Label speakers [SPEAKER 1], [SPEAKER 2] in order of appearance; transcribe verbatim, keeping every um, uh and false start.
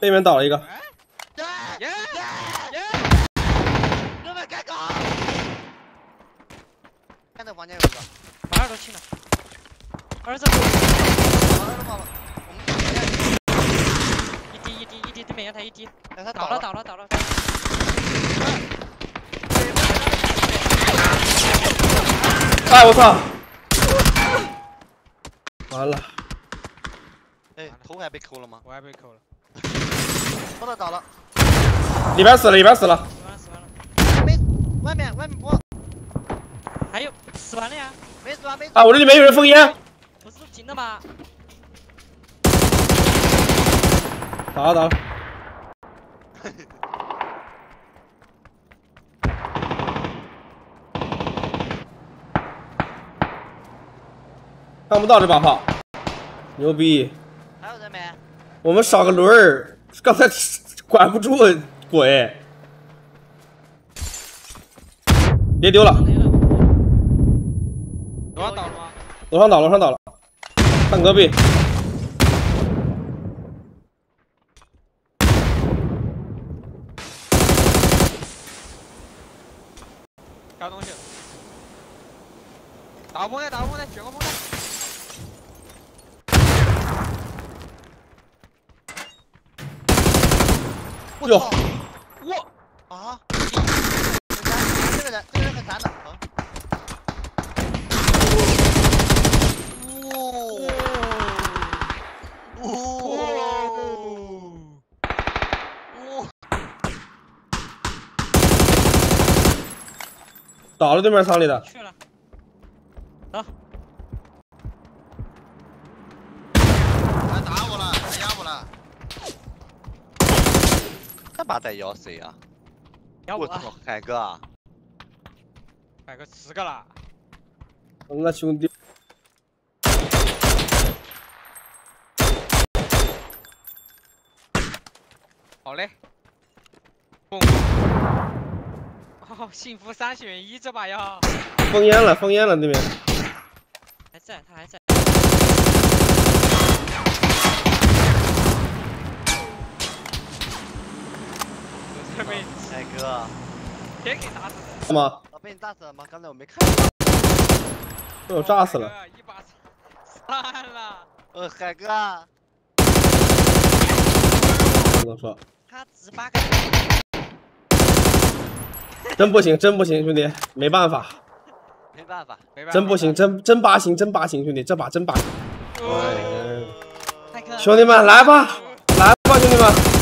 [SPEAKER 1] 对面倒了一个。
[SPEAKER 2] 耶耶耶！哥们开搞！看那房间有个，
[SPEAKER 3] 把二都清了。儿子，
[SPEAKER 2] 儿子跑了，我们
[SPEAKER 3] 一滴一滴一滴对面阳台一滴，
[SPEAKER 2] 哎他
[SPEAKER 3] 倒了倒了倒了。
[SPEAKER 1] 哎我操！完了。
[SPEAKER 2] 哎，头还被抠了吗？
[SPEAKER 3] 我还被扣了。
[SPEAKER 2] 我都倒了。
[SPEAKER 1] 里边死了，里边死了。
[SPEAKER 3] 死完了死完了。
[SPEAKER 2] 没，外面外面不。
[SPEAKER 3] 还有死完了呀？
[SPEAKER 2] 没死完没死。
[SPEAKER 1] 啊，我这里面有人封烟。
[SPEAKER 3] 不是停了吗？
[SPEAKER 1] 打了打了。看不到这把炮，牛逼！
[SPEAKER 2] 还有人没？
[SPEAKER 1] 我们少个轮儿，刚才管不住鬼。别丢了。
[SPEAKER 3] 楼上倒了吗？
[SPEAKER 1] 楼上倒，楼上倒了。看隔壁。
[SPEAKER 3] 搞东西。打崩的打崩的，卷个崩的。
[SPEAKER 2] 我操！
[SPEAKER 3] 我
[SPEAKER 2] 啊！这个人，这个人很残的。啊！哦！哦！哦！
[SPEAKER 1] 倒了对面仓里的。
[SPEAKER 3] 去了。走。
[SPEAKER 2] 还打我了，还压我了。他妈在咬谁啊？
[SPEAKER 3] 咬我！
[SPEAKER 2] 我操，海哥啊！
[SPEAKER 3] 海哥十个了。
[SPEAKER 1] 那兄弟。
[SPEAKER 3] 好嘞。嘣！哦，幸福三选一这把要。
[SPEAKER 1] 封烟了，封烟了那边。
[SPEAKER 3] 还在，他还在。
[SPEAKER 2] 海哥，
[SPEAKER 3] 别给打死
[SPEAKER 1] 了吗？
[SPEAKER 2] 我被你炸死了吗？刚才我没看。
[SPEAKER 1] 被我炸死了。
[SPEAKER 3] 一把散了。
[SPEAKER 2] 呃，海哥啊。
[SPEAKER 1] 不能说。
[SPEAKER 3] 他只八个。
[SPEAKER 1] 真不行，真不行，兄弟，没办法。
[SPEAKER 2] 没办法，没办法。
[SPEAKER 1] 真不行，真真八行，真八行，兄弟，这把真八行。
[SPEAKER 3] 哦、
[SPEAKER 1] 兄弟们，来吧，来吧，兄弟们。